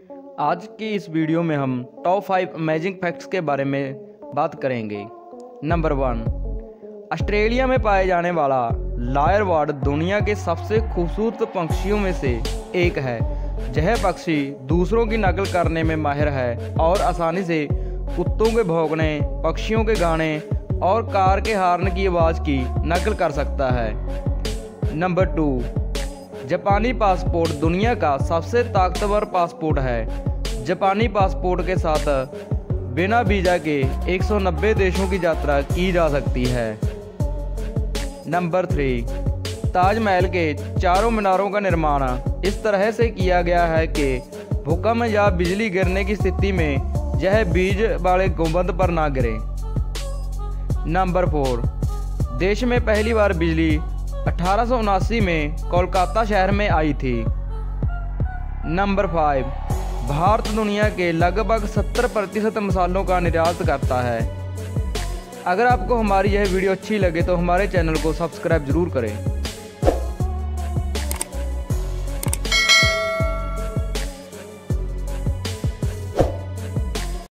आज की इस वीडियो में हम टॉप 5 अमेजिंग फैक्ट्स के बारे में बात करेंगे। नंबर 1, ऑस्ट्रेलिया में पाए जाने वाला लायर बर्ड दुनिया के सबसे खूबसूरत पक्षियों में से एक है। यह पक्षी दूसरों की नकल करने में माहिर है और आसानी से कुत्तों के भौंकने, पक्षियों के गाने और कार के हॉर्न की आवाज़ की नकल कर सकता है। नंबर 2, जापानी पासपोर्ट दुनिया का सबसे ताकतवर पासपोर्ट है। जापानी पासपोर्ट के साथ बिना वीज़ा के 190 देशों की यात्रा की जा सकती है। नंबर 3, ताजमहल के चारों मीनारों का निर्माण इस तरह से किया गया है कि भूकंप या बिजली गिरने की स्थिति में यह बीज वाले गुंबद पर ना गिरे। नंबर 4, देश में पहली बार बिजली 1879 में कोलकाता शहर में आई थी। नंबर 5, भारत दुनिया के लगभग 70% मसालों का निर्यात करता है। अगर आपको हमारी यह वीडियो अच्छी लगे तो हमारे चैनल को सब्सक्राइब ज़रूर करें।